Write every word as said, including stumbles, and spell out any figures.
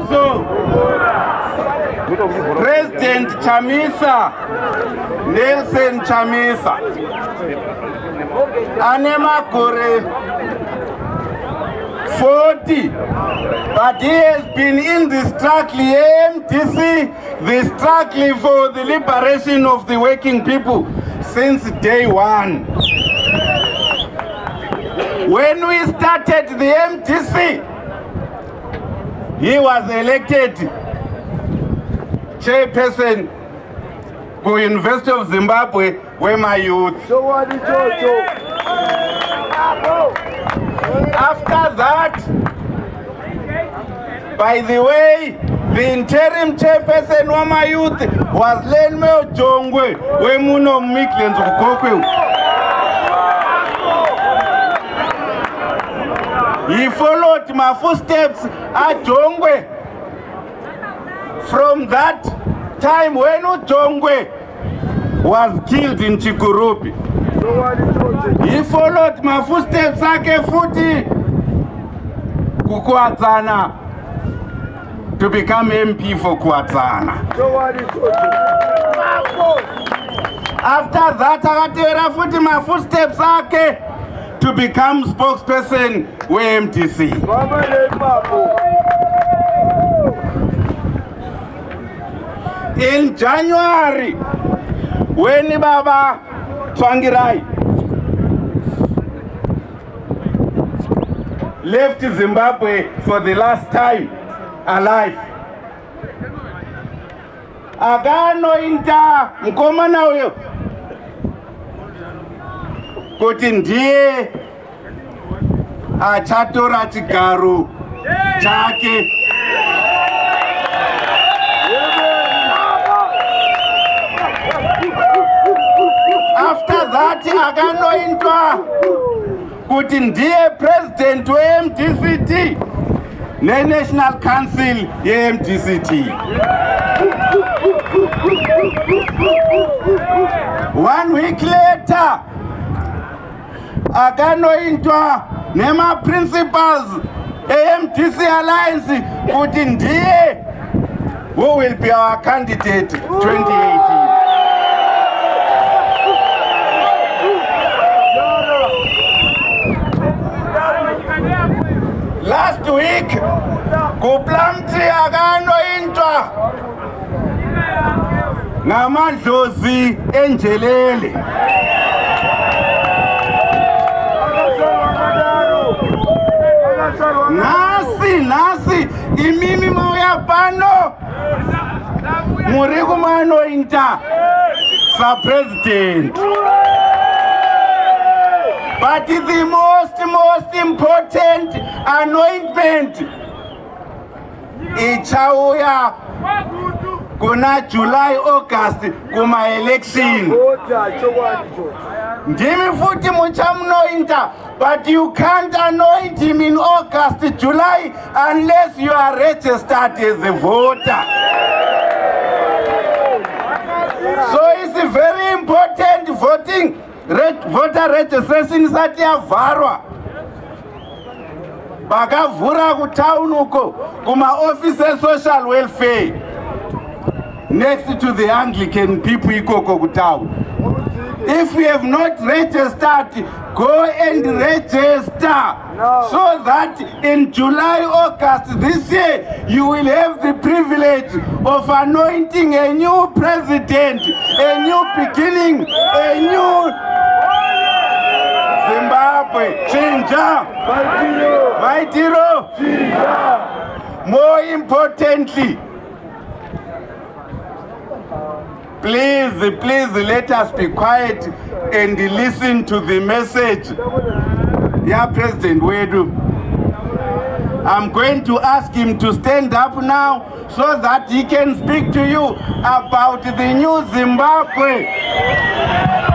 Maso, President Chamisa, Nelson Chamisa, Anema Kore, forty, but he has been in the struggle, M D C, the struggle for the liberation of the working people since day one. When we started the M D C, he was elected chairperson for University of Zimbabwe, where my youth. After that, by the way, the interim chairperson of my youth was Lenme Jongwe, where Muno Miklenz Kwekwe. He followed my footsteps at Jongwe. From that time when Jongwe was killed in Chikurupi, he followed my footsteps ake futi kuKwatsana to become M P for Kwatsana. After that, akatevera futi my footsteps ake to become spokesperson with M D C. In January, when Baba Tsvangirai left Zimbabwe for the last time alive, akanointa mukomana uyo kuti ndiye achatora chigaro chake. After that, akanointwa kuti ndiye president we M D C T ne National Council ye M D C T. One week later, akanointwa nema principals M D C Alliance kuti ndiye who will be our candidate twenty eighteen. Last week, Plumtree akanointwa namadlozi enjelele. Nasi, nasi, imimi mauya pano muri kumanointa sa president. But the most, most important anointment ichauya kuna July, August kuma election. Ndimi futi muchamunointa, but you can't anoint him in August, July unless you are registered as a voter. So it's very important voting. Red, voter registration isati yavarwa vakavhura kutown uko kuma office social welfare next to the Anglican people ikoko kutown. If you have not registered, go and register, no. So that in July, August this year you will have the privilege of anointing a new president, a new beginning, a new Zimbabwe. Chinja. Maitiro. Chinja. More importantly, please, please let us be quiet and listen to the message. Yeah, President Wedu. I'm going to ask him to stand up now so that he can speak to you about the new Zimbabwe.